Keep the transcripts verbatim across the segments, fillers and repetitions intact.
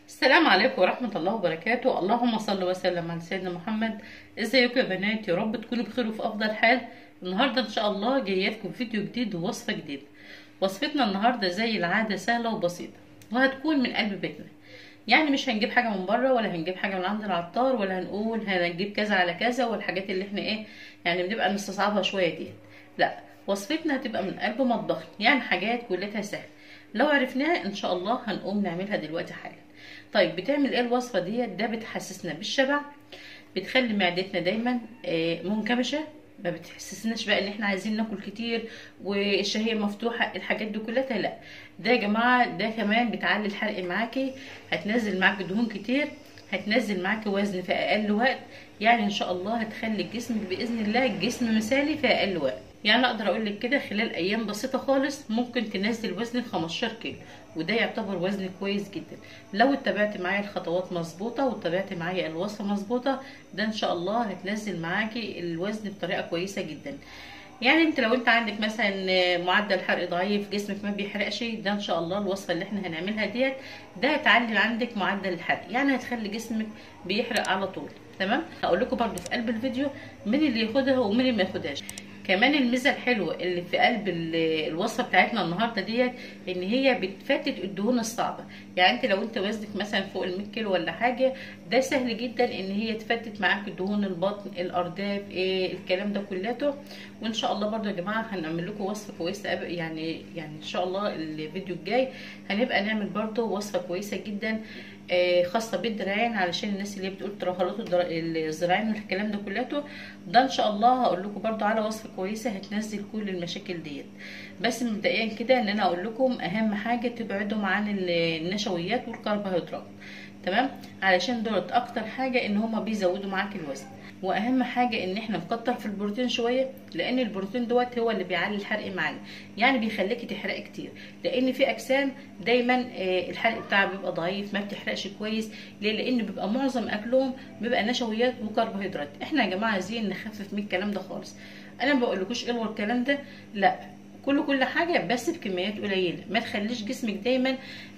السلام عليكم ورحمة الله وبركاته. اللهم صل وسلم على سيدنا محمد. ازيكم يا بنات؟ يا رب تكونوا بخير وفي افضل حال. النهاردة ان شاء الله جاية لكم فيديو جديد ووصفة جديدة. وصفتنا النهاردة زي العادة سهلة وبسيطة وهتكون من قلب بيتنا، يعني مش هنجيب حاجة من بره ولا هنجيب حاجة من عند العطار ولا هنقول هنجيب كذا على كذا والحاجات اللي احنا ايه يعني بنبقى مستصعبها شوية دي. لا، وصفتنا هتبقى من قلب مطبخ، يعني حاجات كلها سهلة لو عرفناها ان شاء الله هنقوم نعملها دلوقتي حالا. طيب بتعمل ايه الوصفه ديت؟ ده بتحسسنا بالشبع، بتخلي معدتنا دايما منكمشه، ما بتحسسناش بقى ان احنا عايزين ناكل كتير والشهيه مفتوحه، الحاجات دي كلها لا. ده يا جماعه ده كمان بتعلي الحرق معاكي، هتنزل معاكي دهون كتير، هتنزل معاكي وزن في اقل وقت، يعني ان شاء الله هتخلي جسمك باذن الله جسم مثالي في اقل وقت. يعني اقدر اقول لك كده خلال ايام بسيطه خالص ممكن تنزل وزن خمستاشر كيلو، وده يعتبر وزن كويس جدا لو اتبعت معايا الخطوات مظبوطه واتبعت معايا الوصفه مظبوطه. ده ان شاء الله هتنزل معاكي الوزن بطريقه كويسه جدا. يعني انت لو انت عندك مثلا معدل حرق ضعيف، جسمك ما بيحرقش، ده ان شاء الله الوصفه اللي احنا هنعملها ديت ده هتعلي عندك معدل الحرق، يعني هتخلي جسمك بيحرق على طول. تمام، هقول لكم برده في قلب الفيديو مين اللي ياخدها ومين اللي ما ياخدهاش. كمان الميزه الحلوه اللي في قلب الوصفه بتاعتنا النهارده ديت ان هي بتفتت الدهون الصعبه. يعني انت لو انت وزنك مثلا فوق ال مية كيلو ولا حاجه، ده سهل جدا ان هي تفتت معاك دهون البطن، الارداف، ايه الكلام ده كلته. وان شاء الله برده يا جماعه هنعمل لكم وصفه كويسه، يعني يعني ان شاء الله الفيديو الجاي هنبقى نعمل برده وصفه كويسه جدا خاصه بالذراعين، علشان الناس اللي بتقول ترهلات الذراعين والكلام ده كلته. ده ان شاء الله هقول لكم برده على وصفه كويسه هتنزل كل المشاكل ديت. بس مبدئيا كده ان انا اقول لكم اهم حاجه تبعدوا عن النشويات والكربوهيدرات، تمام، علشان دولت اكتر حاجه ان هما بيزودوا معاك الوزن. واهم حاجه ان احنا نكتر في البروتين شويه، لان البروتين دوت هو اللي بيعلي الحرق معانا، يعني بيخليكي تحرقي كتير، لان في اجسام دايما الحرق بتاعها بيبقى ضعيف، ما بتحرقش كويس. ليه؟ لان بيبقى معظم اكلهم بيبقى نشويات وكربوهيدرات. احنا يا جماعه عايزين نخفف من الكلام ده خالص. انا ما بقولكوش الغوا الكلام ده، لا، كل كل حاجه بس بكميات قليله، ما تخليش جسمك دايما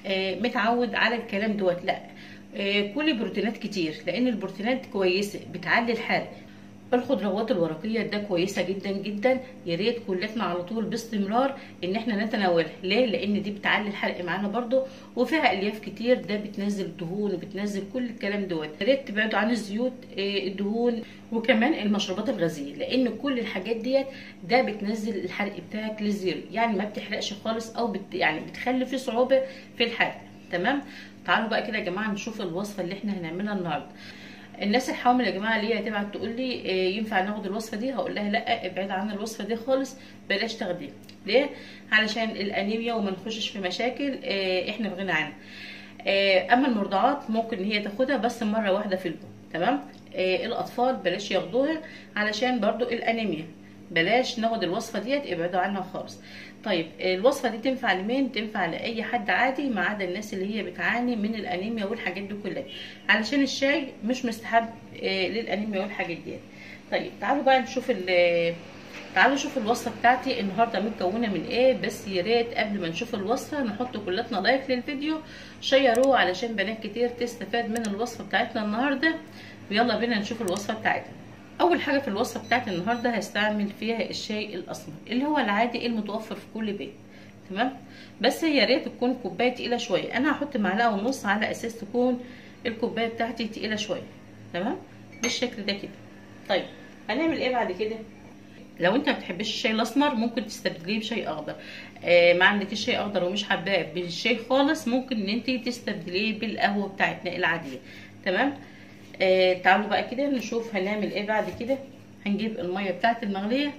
متعود على الكلام دوت، لا، كلي بروتينات كتير، لان البروتينات كويسه بتعلي الحرق. الخضروات الورقيه ده كويسه جدا جدا، يا ريت كلتنا على طول باستمرار ان احنا نتناولها. ليه؟ لان دي بتعلي الحرق معانا برده، وفيها الياف كتير، ده بتنزل الدهون وبتنزل كل الكلام دوت. يا ريت تبعدوا عن الزيوت، الدهون، وكمان المشروبات الغازيه، لان كل الحاجات ديت ده بتنزل الحرق بتاعك للزيرو، يعني ما بتحرقش خالص، او بت يعني بتخلي في صعوبه في الحرق. تمام، تعالوا بقى كده يا جماعه نشوف الوصفه اللي احنا هنعملها النهارده. الناس الحوامل يا جماعه اللي هي هتبعت تقول لي ينفع ناخد الوصفه دي، هقول لها لا، ابعد عن الوصفه دي خالص، بلاش تاخديها. ليه؟ علشان الانيميا وما نخشش في مشاكل احنا في غنى عنها. اما المرضعات ممكن ان هي تاخدها بس مره واحده في اليوم، تمام. الاطفال بلاش ياخدوها علشان برضو الانيميا، بلاش ناخد الوصفه ديت، ابعدوا عنها خالص. طيب الوصفه دي تنفع لمين؟ تنفع لاي حد عادي، ما عدا الناس اللي هي بتعاني من الانيميا والحاجات دي كلها، علشان الشاي مش مستحب للانيميا والحاجات ديت. طيب تعالوا بقى نشوف ال تعالوا نشوف الوصفه بتاعتي النهارده متكونه من ايه. بس يا ريت قبل ما نشوف الوصفه نحط كلنا لايك للفيديو، شيروه علشان بنات كتير تستفاد من الوصفه بتاعتنا النهارده. ويلا بينا نشوف الوصفه بتاعتنا. اول حاجه في الوصفه بتاعتي النهارده هستعمل فيها الشاي الاسمر اللي هو العادي المتوفر في كل بيت، تمام. بس يا ريت تكون كوبايه تقيله شويه، انا هحط معلقه ونص على اساس تكون الكوبايه بتاعتي تقيله شويه، تمام، بالشكل ده كده. طيب هنعمل ايه بعد كده؟ لو انت ما بتحبش الشاي الاسمر ممكن تستبدليه بشاي اخضر. آه ما عندكش شاي اخضر ومش حباه بالشاي خالص، ممكن ان انت تستبدليه بالقهوه بتاعتنا العاديه، تمام. آه تعالوا بقى كده نشوف هنعمل ايه بعد كده. هنجيب الميه بتاعت المغليه،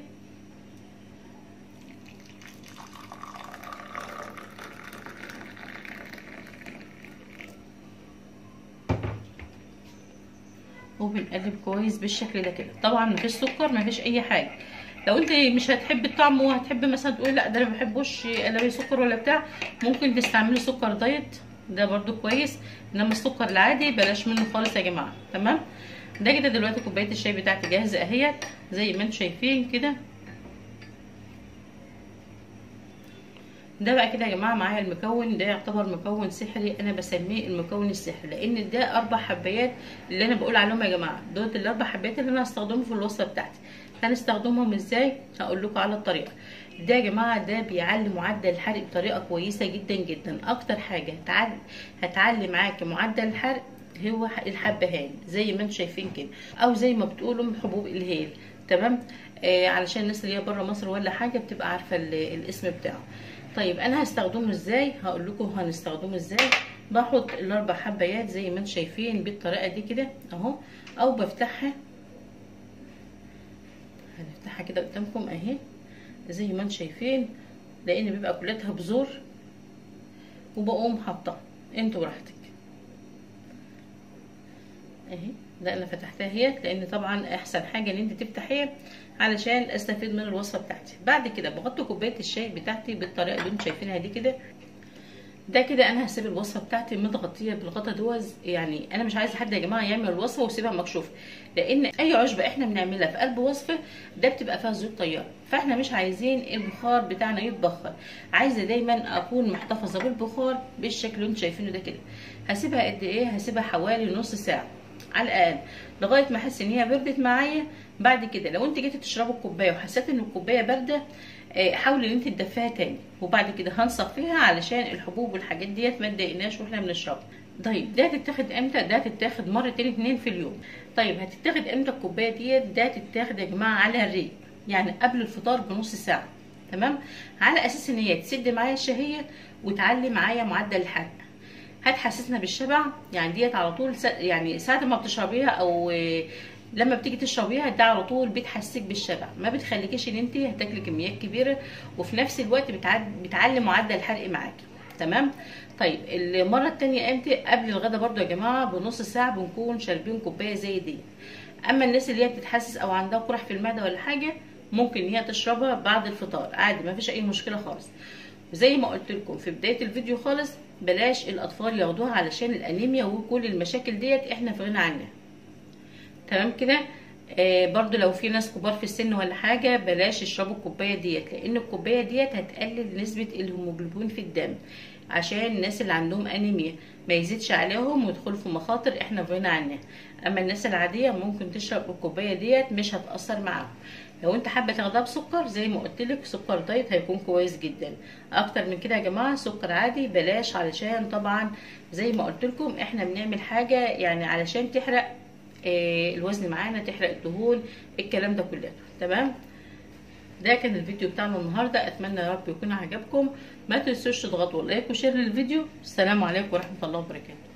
وبنقلب كويس بالشكل ده كده. طبعا مفيش سكر، مفيش اي حاجه. لو انت مش هتحب الطعم وهتحب مثلا تقولي لا ده انا ما بحبوش لا سكر ولا بتاع، ممكن تستعملي سكر دايت، ده برده كويس. انما السكر العادي بلاش منه خالص يا جماعه، تمام. ده كده دلوقتي كوبايه الشاي بتاعتي جاهزه اهيت زي ما انتم شايفين كده. ده بقى كده يا جماعه معايا المكون ده، يعتبر مكون سحري، انا بسميه المكون السحري لان ده اربع حبايات اللي انا بقول عليهم يا جماعه، دول الاربع حبايات اللي انا هستخدمهم في الوصفه بتاعتي. هنستخدمهم ازاي؟ هقول لكم على الطريقه. ده يا جماعه ده بيعلي معدل الحرق بطريقه كويسه جدا جدا. اكتر حاجه هتعلي هتعلي معاكي معدل الحرق هو الحبهان زي ما انتم شايفين كده، او زي ما بتقولوا حبوب الهيل. تمام. آه علشان الناس اللي هي بره مصر ولا حاجه بتبقى عارفه الاسم بتاعه. طيب انا هستخدمه ازاي؟ هقول لكم هنستخدمه ازاي. بحط الاربع حبايات زي ما انتم شايفين بالطريقه دي كده اهو، او بفتحها، هنفتحها كده قدامكم اهي زي ما انتم شايفين، لان بيبقى كلتها بذور، وبقوم حاطه انتوا براحتك اهي. ده انا فتحتها اهي، لان طبعا احسن حاجه ان انت تفتحيها علشان استفيد من الوصفه بتاعتي. بعد كده بغطي كوبايه الشاي بتاعتي بالطريقه اللي انتوا شايفينها دي كده. ده كده انا هسيب الوصفه بتاعتي متغطيه بالغطا دوز، يعني انا مش عايزه حد يا جماعه يعمل الوصفه ويسيبها مكشوفه، لان اي عشبه احنا بنعملها في قلب وصفه ده بتبقى فيها زيوت طياره، فاحنا مش عايزين البخار بتاعنا يتبخر، عايزه دايما اكون محتفظه بالبخار بالشكل اللي انتوا شايفينه ده كده. هسيبها قد ايه؟ هسيبها حوالي نص ساعه على الاقل لغايه ما احس ان هي بردت معايا. بعد كده لو انت جيتي تشربي الكوبايه وحسيت ان الكوبايه بارده، حاولي ان انت تدفيها تاني، وبعد كده هنصفيها علشان الحبوب والحاجات ديت ما تضايقناش واحنا بنشربها. طيب ده هتتاخد امتى؟ ده هتتاخد مرتين اتنين في اليوم. طيب هتتاخد امتى الكوبايه ديت؟ ده هتتاخد يا جماعه على الريق، يعني قبل الفطار بنص ساعه. تمام، على اساس ان هي تسد معايا الشهيه وتعلي معايا معدل الحرق، هتحسسنا بالشبع. يعني ديت على طول يعني ساعه ما بتشربيها او لما بتيجي تشربيها ده على طول بتحسسك بالشبع، ما بتخليكيش ان انت هتاكلي كميات كبيره، وفي نفس الوقت بتعلي معدل الحرق معاكي. تمام. طيب المره الثانيه امتى؟ قبل الغدا برده يا جماعه بنص ساعه بنكون شاربين كوبايه زي دي. اما الناس اللي هي بتتحسس او عندها قرح في المعده ولا حاجه، ممكن ان هي تشربها بعد الفطار عادي، ما فيش اي مشكله خالص. وزي ما قلت لكم في بدايه الفيديو خالص، بلاش الاطفال ياخدوها علشان الانيميا وكل المشاكل ديت احنا في غنى عنها. تمام كده. آه برضو لو في ناس كبار في السن ولا حاجه بلاش يشربوا الكوبايه ديت، لان الكوبايه ديت هتقلل نسبه الهيموجلوبين في الدم، عشان الناس اللي عندهم انيميا ما يزيدش عليهم ويدخلوا في مخاطر احنا في غنى عنها. اما الناس العاديه ممكن تشرب الكوبايه ديت مش هتاثر معاهم. لو انت حابه تاخدها بسكر زي ما قلت لك سكر دايت هيكون كويس جدا. اكتر من كده يا جماعه سكر عادي بلاش، علشان طبعا زي ما قلت لكم احنا بنعمل حاجه يعني علشان تحرق آه الوزن معانا، تحرق الدهون، الكلام ده كله. تمام. ده كان الفيديو بتاعنا النهارده، اتمنى يا رب يكون عجبكم. ما تنسوش تضغطوا لايك وشير للفيديو. السلام عليكم ورحمه الله وبركاته.